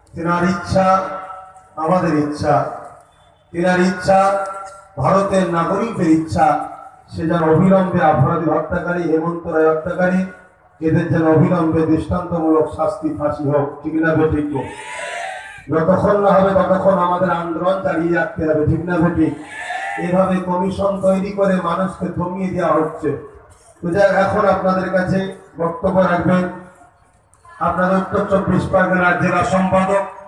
তেনার ইচ্ছা আমাদের ইচ্ছা, তেনার ইচ্ছা ভারতের নাগরিকদের ইচ্ছা, সে যেন অবিলম্বে অপরাধী হত্যাকারী হেমন্ত রায় হত্যাকারী এদের যেন অবিলম্বে দৃষ্টান্তমূলক শাস্তি ফাঁসি হোক। ঠিক না বেঠিক? যতক্ষণ না হবে ততক্ষণ আমাদের আন্দোলন চালিয়ে রাখতে হবে। ঠিক না বেঠিক? এভাবে কমিশন তৈরি করে মানুষকে থমিয়ে দেওয়া হচ্ছে। তো যাই এখন আপনাদের কাছে বক্তব্য রাখবেন আপনাদের উত্তর 24 পরগনার জেলা সম্পাদক